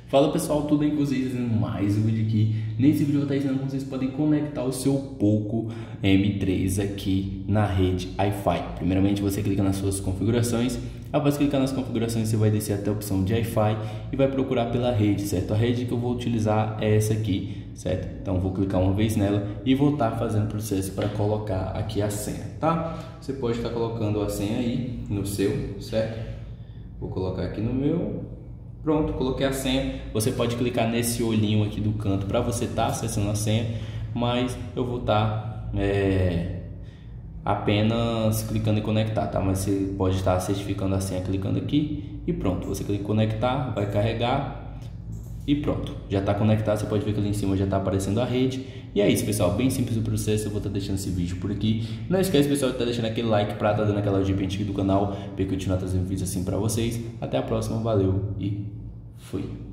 Fala pessoal, tudo bem com vocês? Mais um vídeo aqui. Nesse vídeo eu vou estar ensinando como vocês podem conectar o seu Poco M3 aqui na rede Wi-Fi. Primeiramente você clica nas suas configurações. Após clicar nas configurações você vai descer até a opção de Wi-Fi e vai procurar pela rede, certo? A rede que eu vou utilizar é essa aqui, certo? Então vou clicar uma vez nela e vou estar fazendo o processo para colocar aqui a senha, tá? Você pode estar colocando a senha aí no seu, certo? Vou colocar aqui no meu. Pronto, coloquei a senha. Você pode clicar nesse olhinho aqui do canto para você estar acessando a senha, mas eu vou estar apenas clicando em conectar, tá? Mas você pode estar certificando a senha clicando aqui e pronto. Você clica em conectar, vai carregar e pronto, já está conectado. Você pode ver que ali em cima já está aparecendo a rede. E é isso, pessoal, bem simples o processo. Eu vou estar deixando esse vídeo por aqui. Não esquece, pessoal, de estar deixando aquele like para estar dando aquela ajuda aqui do canal, para continuar trazendo vídeos assim para vocês. Até a próxima, valeu e fui.